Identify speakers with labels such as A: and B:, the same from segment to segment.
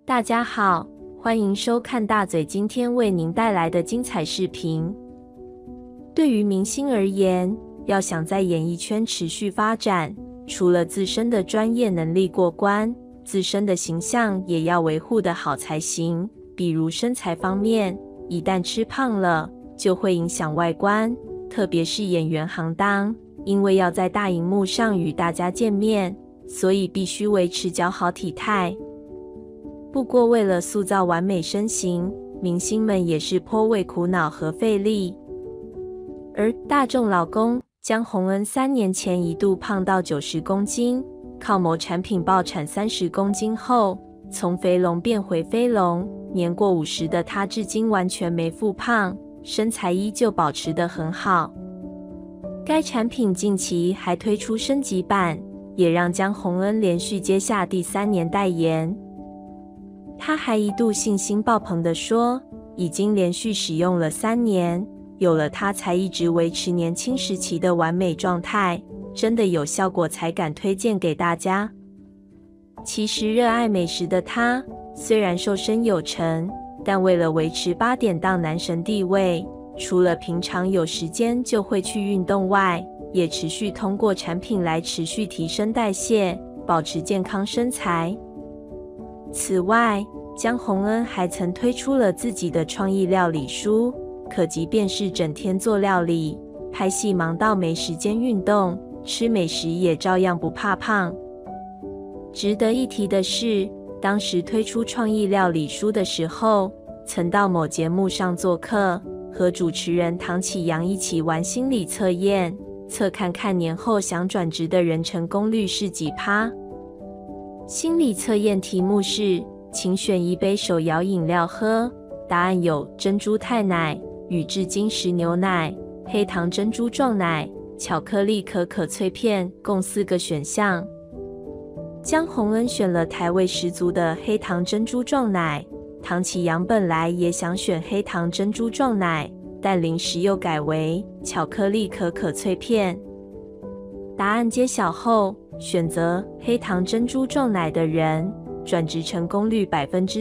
A: 大家好，欢迎收看大嘴今天为您带来的精彩视频。对于明星而言，要想在演艺圈持续发展，除了自身的专业能力过关，自身的形象也要维护得好才行。比如身材方面，一旦吃胖了，就会影响外观，特别是演员行当，因为要在大荧幕上与大家见面，所以必须维持姣好体态。不过为了塑造完美身形，明星们也是颇为苦恼和费力。而大众老公江宏恩3年前一度胖到90公斤，靠某产品爆产30公斤后，从肥龙变回飞龙，年过50的他至今完全没复胖，身材依旧保持得很好。该产品近期还推出升级版，也让江宏恩连续接下第3年代言。他还一度信心爆棚地说，已经连续使用了3年，有了它才一直维持年轻时期的完美状态，真的有效果才敢推荐给大家。其实热爱美食的他，虽然瘦身有成，但为了维持8点档男神地位，除了平常有时间就会去运动外，也持续通过产品来持续提升代谢，保持健康身材。此外，江宏恩还曾推出了自己的创意料理书，可即便是整天做料理，拍戏忙到没时间运动，吃美食也照样不怕胖。值得一提的是，当时推出创意料理书的时候，曾到某节目上做客，和主持人唐启阳一起玩心理测验，测看看年后想转职的人成功率是几%。心理测验题目是，请选一杯手摇饮料喝，答案有珍珠泰奶、宇治金时牛奶、黑糖珍珠撞奶、巧克力可可脆片，共4个选项。江宏恩选了台味十足的黑糖珍珠撞奶，唐启阳本来也想选黑糖珍珠撞奶，但临时又改为巧克力可可脆片。答案揭晓后，选择黑糖珍珠撞奶的人，转职成功率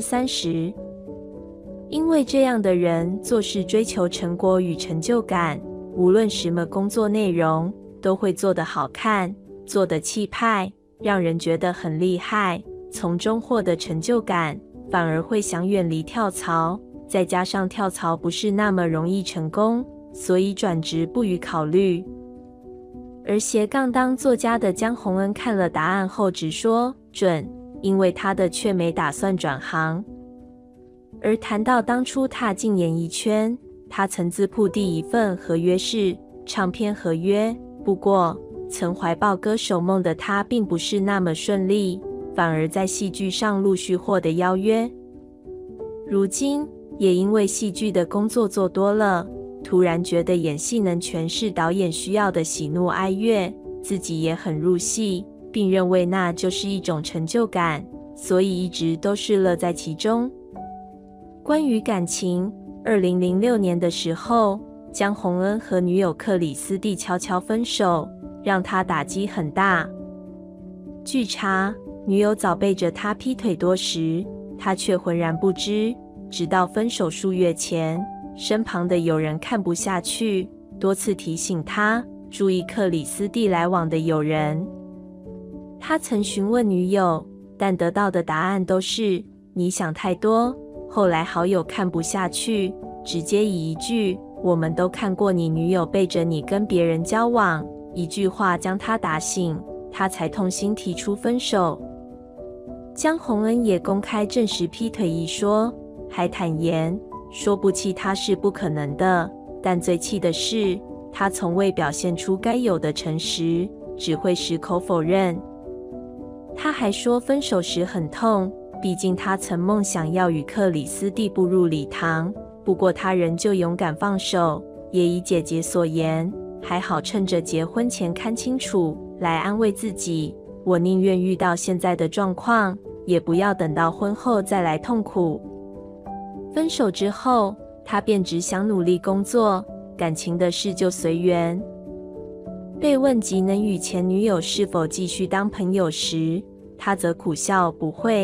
A: 30%。因为这样的人做事追求成果与成就感，无论什么工作内容，都会做得好看，做得气派，让人觉得很厉害，从中获得成就感，反而会想远离跳槽。再加上跳槽不是那么容易成功，所以转职不予考虑。而斜杠当作家的江宏恩看了答案后直说准，因为他的却没打算转行。而谈到当初踏进演艺圈，他曾自曝第一份合约是唱片合约，不过曾怀抱歌手梦的他并不是那么顺利，反而在戏剧上陆续获得邀约。如今也因为戏剧的工作做多了，突然觉得演戏能诠释导演需要的喜怒哀乐，自己也很入戏，并认为那就是一种成就感，所以一直都是乐在其中。关于感情，2006年的时候，江宏恩和女友克里斯蒂悄悄分手，让他打击很大。据查，女友早背着他劈腿多时，他却浑然不知，直到分手数月前，身旁的友人看不下去，多次提醒他注意克里斯蒂来往的友人。他曾询问女友，但得到的答案都是你想太多。后来好友看不下去，直接以一句我们都看过你女友背着你跟别人交往，一句话将他打醒，他才痛心提出分手。江宏恩也公开证实劈腿一说，还坦言说不气他是不可能的，但最气的是他从未表现出该有的诚实，只会矢口否认。他还说分手时很痛，毕竟他曾梦想要与克里斯蒂步入礼堂，不过他仍旧勇敢放手，也以姐姐所言，还好趁着结婚前看清楚，来安慰自己，我宁愿遇到现在的状况，也不要等到婚后再来痛苦。分手之后，他便只想努力工作，感情的事就随缘。被问及能与前女友是否继续当朋友时，他则苦笑不会，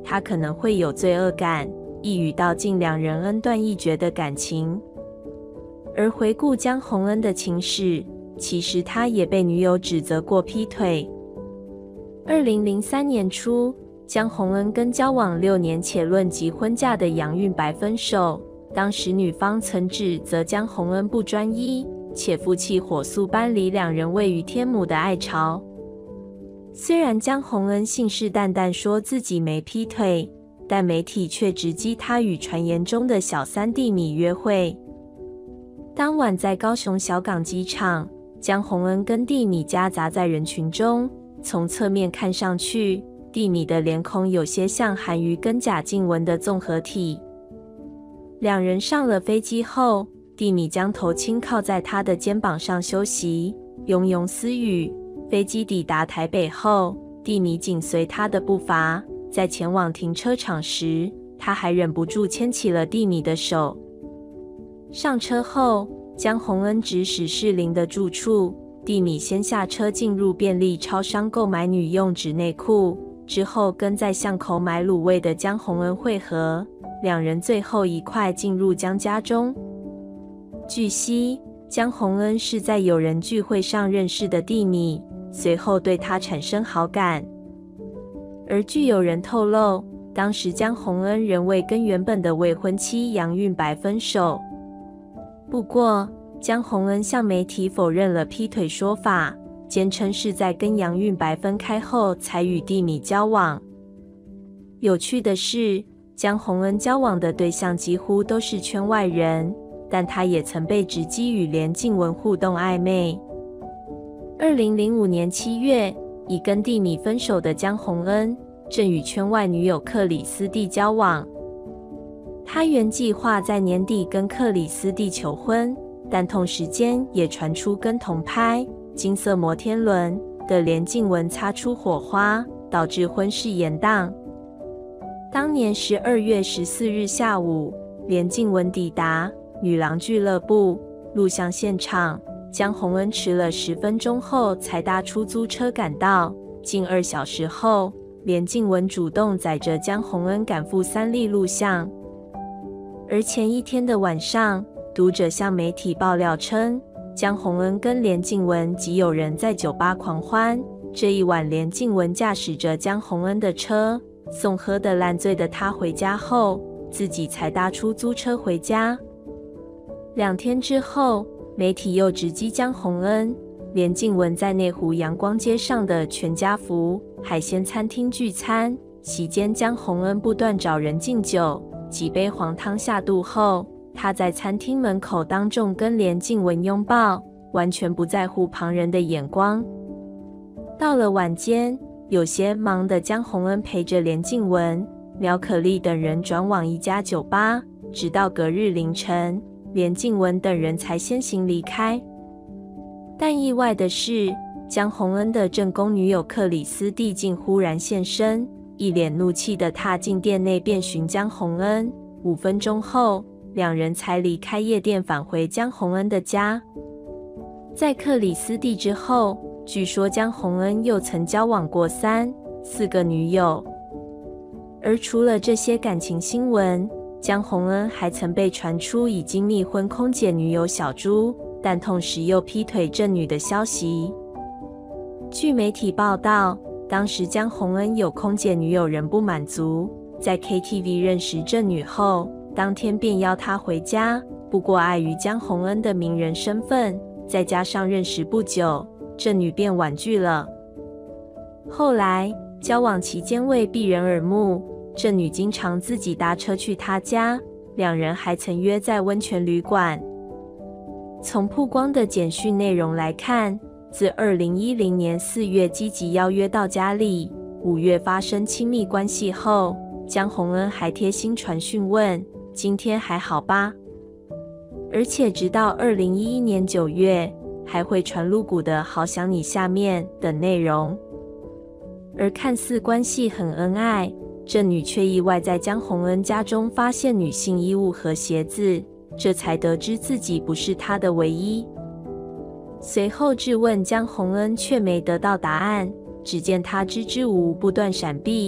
A: 他可能会有罪恶感，一语道尽两人恩断义绝的感情。而回顾江宏恩的情史，其实他也被女友指责过劈腿。2003年初，江宏恩跟交往6年且论及婚嫁的杨运白分手，当时女方曾指责江宏恩不专一，且夫妻火速搬离两人位于天母的爱巢。虽然江宏恩信誓旦旦说自己没劈腿，但媒体却直击他与传言中的小三蒂米约会。当晚在高雄小港机场，江宏恩跟蒂米夹杂在人群中，从侧面看上去，蒂米的脸孔有些像韩瑜跟贾静雯的综合体。两人上了飞机后，蒂米将头轻靠在他的肩膀上休息，庸庸私语。飞机抵达台北后，蒂米紧随他的步伐，在前往停车场时，他还忍不住牵起了蒂米的手。上车后，江宏恩指使士林的住处，蒂米先下车进入便利超商购买女用纸内裤，之后跟在巷口买卤味的江宏恩会合，两人最后一块进入江家中。据悉，江宏恩是在友人聚会上认识的蒂米，随后对他产生好感。而据友人透露，当时江宏恩仍未跟原本的未婚妻杨运白分手。不过，江宏恩向媒体否认了劈腿说法，坚称是在跟杨运白分开后才与蒂米交往。有趣的是，江宏恩交往的对象几乎都是圈外人，但他也曾被直击与连静雯互动暧昧。2005年7月，已跟蒂米分手的江宏恩正与圈外女友克里斯蒂交往。他原计划在年底跟克里斯蒂求婚，但同时间也传出跟同拍金色摩天轮的连静雯擦出火花，导致婚事延宕。当年12月14日下午，连静雯抵达女郎俱乐部录像现场，江宏恩迟了10分钟后才搭出租车赶到。近2小时后，连静雯主动载着江宏恩赶赴三立录像。而前一天的晚上，读者向媒体爆料称，江宏恩跟连静雯及友人在酒吧狂欢。这一晚，连静雯驾驶着江宏恩的车，送喝得烂醉的他回家后，自己才搭出租车回家。2天之后，媒体又直击江宏恩、连静雯在内湖阳光街上的全家福海鲜餐厅聚餐，席间江宏恩不断找人敬酒，几杯黄汤下肚后，他在餐厅门口当众跟连静雯拥抱，完全不在乎旁人的眼光。到了晚间，有些忙的江宏恩陪着连静雯、苗可丽等人转往一家酒吧，直到隔日凌晨，连静雯等人才先行离开。但意外的是，江宏恩的正宫女友克里斯蒂竟忽然现身，一脸怒气地踏进店内遍寻江宏恩。5分钟后，两人才离开夜店返回江宏恩的家。在克里斯蒂之后，据说江宏恩又曾交往过3、4个女友。而除了这些感情新闻，江宏恩还曾被传出已经密婚空姐女友小朱，但同时又劈腿正女的消息。据媒体报道，当时江宏恩有空姐女友仍不满足，在 KTV 认识正女后，当天便邀她回家。不过碍于江宏恩的名人身份，再加上认识不久，正女便婉拒了。后来交往期间为避人耳目，正女经常自己搭车去他家，两人还曾约在温泉旅馆。从曝光的简讯内容来看，自2010年4月积极邀约到家里，5月发生亲密关系后，江宏恩还贴心传讯问今天还好吧，而且直到2011年9月还会传露骨的好想你下面等内容。而看似关系很恩爱，正女却意外在江宏恩家中发现女性衣物和鞋子，这才得知自己不是他的唯一。随后质问江宏恩却没得到答案，只见他支支吾吾不断闪避。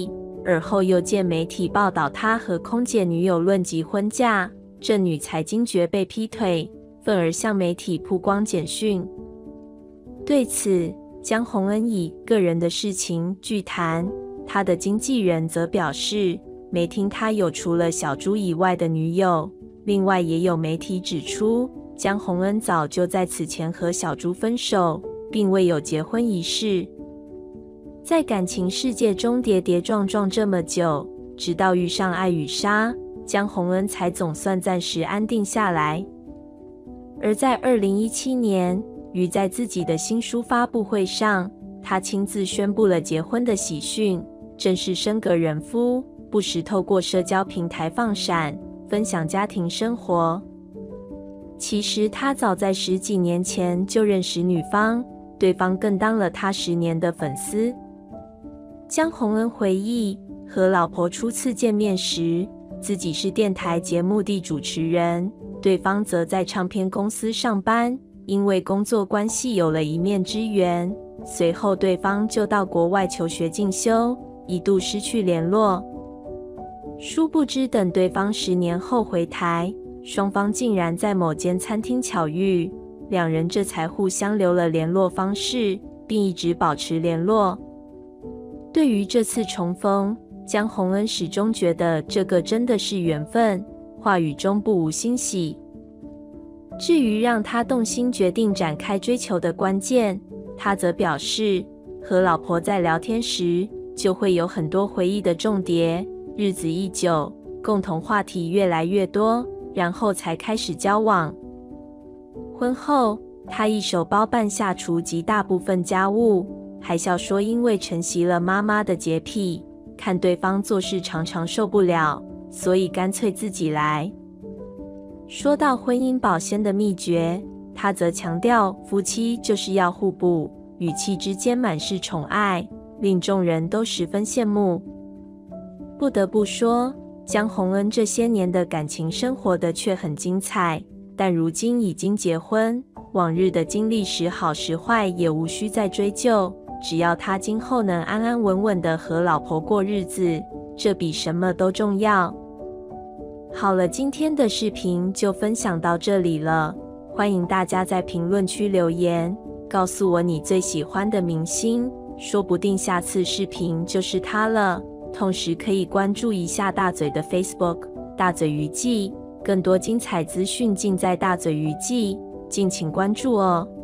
A: 而后又见媒体报道他和空姐女友论及婚嫁，这女才惊觉被劈腿，愤而向媒体曝光简讯。对此，江宏恩以个人的事情拒谈，他的经纪人则表示没听他有除了小猪以外的女友。另外也有媒体指出，江宏恩早就在此前和小猪分手，并未有结婚仪式。在感情世界中跌跌撞撞这么久，直到遇上爱与沙，江宏恩才总算暂时安定下来。而在2017年，于在自己的新书发布会上，他亲自宣布了结婚的喜讯，正式升格人夫，不时透过社交平台放闪，分享家庭生活。其实他早在10几年前就认识女方，对方更当了他10年的粉丝。江宏恩回忆，和老婆初次见面时，自己是电台节目的主持人，对方则在唱片公司上班，因为工作关系有了一面之缘，随后对方就到国外求学进修，一度失去联络。殊不知等对方10年后回台，双方竟然在某间餐厅巧遇，两人这才互相留了联络方式，并一直保持联络。对于这次重逢，江宏恩始终觉得这个真的是缘分，话语中不无欣喜。至于让他动心决定展开追求的关键，他则表示，和老婆在聊天时，就会有很多回忆的重叠，日子一久，共同话题越来越多，然后才开始交往。婚后，他一手包办下厨及大部分家务，还笑说因为承袭了妈妈的洁癖，看对方做事常常受不了，所以干脆自己来。说到婚姻保鲜的秘诀，他则强调夫妻就是要互补，语气之间满是宠爱，令众人都十分羡慕。不得不说，江宏恩这些年的感情生活的确很精彩，但如今已经结婚，往日的经历时好时坏也无需再追究，只要他今后能安安稳稳地和老婆过日子，这比什么都重要。好了，今天的视频就分享到这里了，欢迎大家在评论区留言，告诉我你最喜欢的明星，说不定下次视频就是他了。同时可以关注一下大嘴的 Facebook 大嘴鱼记，更多精彩资讯尽在大嘴鱼记，敬请关注哦。